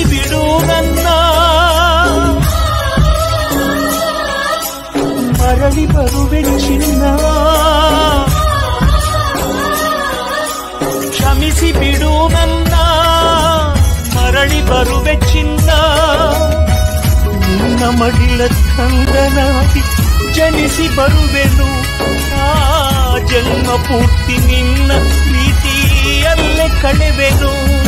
ಬಿಡು ನನ್ನ ಮರಳಿ ಬರುವೆ ಚಿನ್ನ ಕ್ಷಮಿಸಿ ಬಿಡು ನನ್ನ ಮರಳಿ ಬರುವೆ ಚಿನ್ನ ನಿನ್ನ ಮಡಿಲ ಕಂದನಾಗಿ ಜನಿಸಿ ಬರುವೆನು ಆ ಜನ್ಮ ಪೂರ್ತಿ ನಿನ್ನ ಪ್ರೀತಿಯಲ್ಲೇ ಕಳೆವೆನು